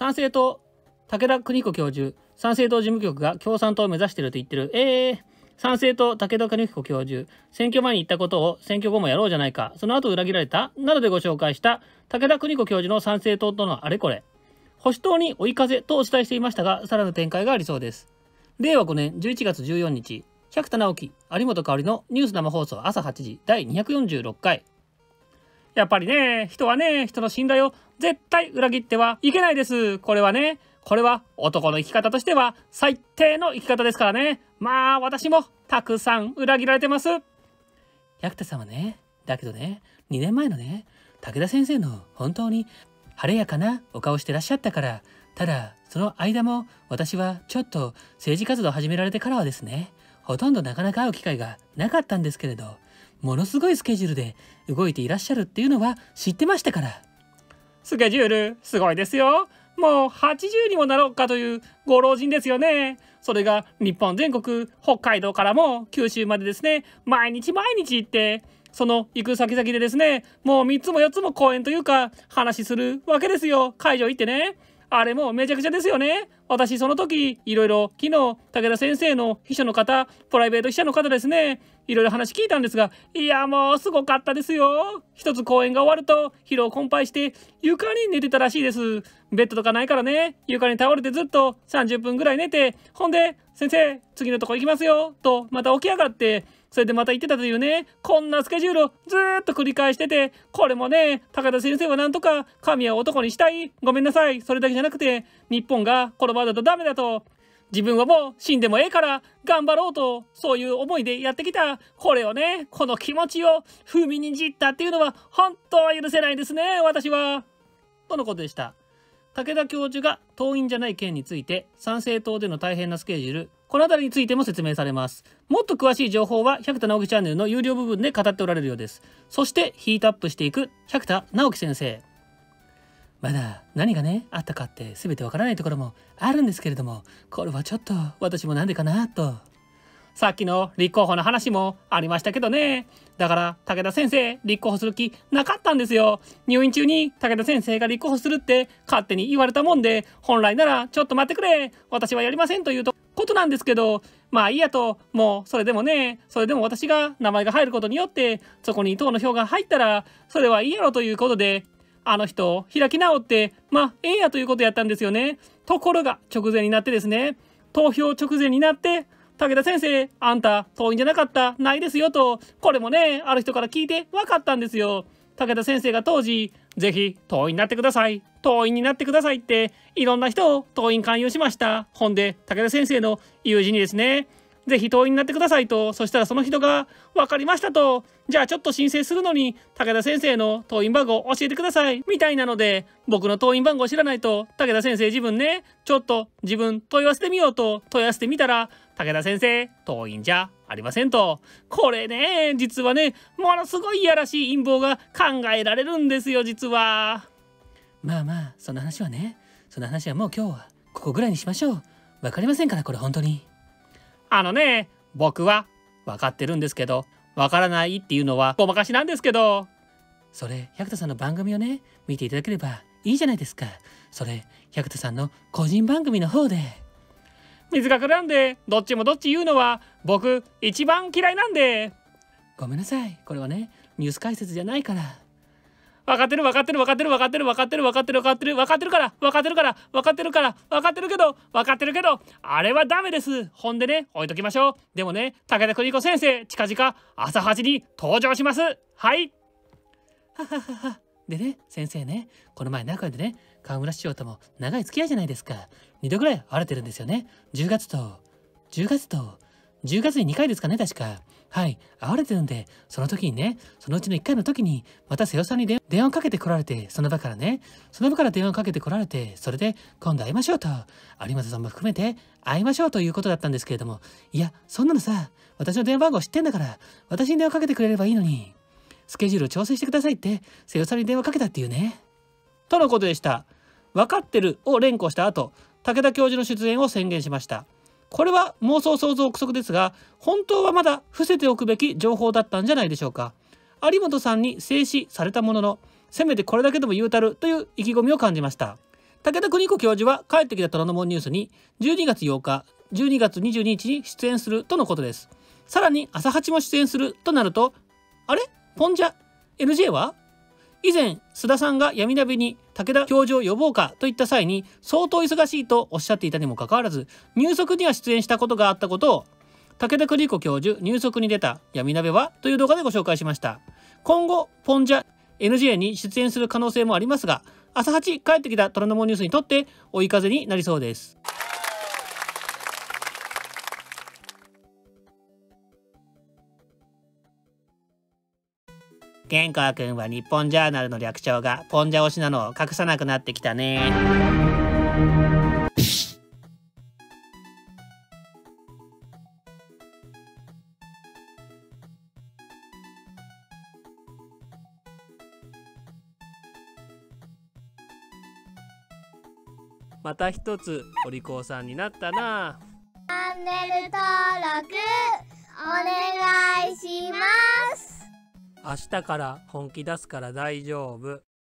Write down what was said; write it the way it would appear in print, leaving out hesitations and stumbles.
参政党武田邦子教授、参政党事務局が共産党を目指していると言ってる。参政党武田邦子教授、選挙前に言ったことを選挙後もやろうじゃないか、その後裏切られたなどでご紹介した武田邦子教授の参政党とのあれこれ。保守党に追い風とお伝えしていましたが、さらなる展開がありそうです。令和5年11月14日、百田直樹、有本香里のニュース生放送朝8時第246回。やっぱりね、人はね、人の信頼を絶対裏切ってはいけないです。これは男の生き方としては最低の生き方ですからね。まあ私もたくさん裏切られてます。百田さんはね、だけどね、2年前のね、武田先生の本当に晴れやかなお顔してらっしゃったから、ただその間も私はちょっと政治活動を始められてからはですね、ほとんどなかなか会う機会がなかったんですけれど、ものすごいスケジュールで動いていらっしゃるっていうのは知ってましたから。スケジュールすごいですよ。もう80にもなろうかというご老人ですよね。それが日本全国、北海道からも九州までですね、毎日行って、その行く先々でですね、もう3つも4つも講演というか話するわけですよ。会場行ってね。あれもめちゃくちゃですよね。私その時いろいろ昨日武田先生の秘書の方、プライベート秘書の方ですね、いろいろ話聞いたんですが、いやもうすごかったですよ。一つ講演が終わると疲労困憊して床に寝てたらしいです。ベッドとかないからね、床に倒れてずっと30分ぐらい寝て、ほんで先生次のとこ行きますよとまた起き上がって、それでまた行ってたというね、こんなスケジュールをずーっと繰り返してて、これもね、武田先生はなんとか神は男にしたい、ごめんなさい、それだけじゃなくて日本がこのままだとダメだと、自分はもう死んでもええから頑張ろうと、そういう思いでやってきた、これをね、この気持ちを踏みにじったっていうのは本当は許せないですね、私は。とのことでした。武田教授が党員じゃない件について、参政党での大変なスケジュール、この辺りについても説明されます。もっと詳しい情報は百田直樹チャンネルの有料部分で語っておられるようです。そしてヒートアップしていく百田直樹先生。まだ何がねあったかって全てわからないところもあるんですけれども、これはちょっと私もなんでかなと。さっきの立候補の話もありましたけどね。だから武田先生立候補する気なかったんですよ。入院中に武田先生が立候補するって勝手に言われたもんで、本来ならちょっと待ってくれ、私はやりませんということなんですけど、まあいいやと、もうそれでも私が名前が入ることによってそこに党の票が入ったらそれはいいやろということで、あの人開き直ってええやということやったんですよね。ところが直前になってですね、投票直前になって武田先生あんた党員じゃなかったないですよと、これもねある人から聞いて分かったんですよ。武田先生が当時ぜひ党員になってください、党員になってくださいっていろんな人を党員勧誘しました。ほんで武田先生の友人にですね、ぜひ党員になってくださいと、そしたらその人が分かりましたと、じゃあちょっと申請するのに武田先生の党員番号教えてくださいみたいなので、僕の党員番号知らないと武田先生自分ね、ちょっと自分問い合わせてみようと問い合わせてみたら、武田先生党員じゃありませんと。これね実はね、ものすごいいやらしい陰謀が考えられるんですよ実は。まあその話はもう今日はここぐらいにしましょう。わかりませんからこれ本当に。僕は分かってるんですけど、分からないっていうのはごまかしなんですけど、それ百田さんの番組をね見ていただければいいじゃないですか。それ百田さんの個人番組の方で。水が絡んでどっちもどっち言うのは僕一番嫌いなんで。ごめんなさい、これはねニュース解説じゃないから。分かってるけどあれはダメです。ほんでね置いときましょう。でもね武田邦子先生近々朝8時に登場します。はい。でね先生ね、この前中でね河村市長とも長い付き合いじゃないですか。2度ぐらい会われてるんですよね。10月に2回ですかね確か。はい、会われてるんで、その時にね、そのうちの1回の時にまた瀬尾さんに電話をかけてこられて、その場から電話をかけてこられて、それで今度会いましょうと、有本さんも含めて会いましょうということだったんですけれども、いやそんなのさ、私の電話番号知ってんだから私に電話かけてくれればいいのに、スケジュールを調整してくださいって瀬尾さんに電話かけたっていうね。とのことでした。分かってるを連呼した後、武田教授の出演を宣言しました。これは妄想想像憶測ですが、本当はまだ伏せておくべき情報だったんじゃないでしょうか。有本さんに制止されたものの、せめてこれだけでも言うたるという意気込みを感じました。 武田邦子教授は帰ってきた虎ノ門ニュースに12月8日、12月22日に出演するとのことです。さらに朝8も出演するとなると、あれポンジャ NJ は以前須田さんが闇鍋に武田教授を呼ぼうかといった際に相当忙しいとおっしゃっていたにもかかわらず、入足には出演したことがあったことを武田邦子教授入足に出た闇鍋はという動画でご紹介しました。今後ポンジャ NJ に出演する可能性もありますが、朝8帰ってきた虎ノ門ニュースにとって追い風になりそうです。健川くんは日本ジャーナルの略称がポンジャ推しなのを隠さなくなってきたね。また一つお利口さんになったな。 チャンネル登録お願いします。 明日から本気出すから大丈夫。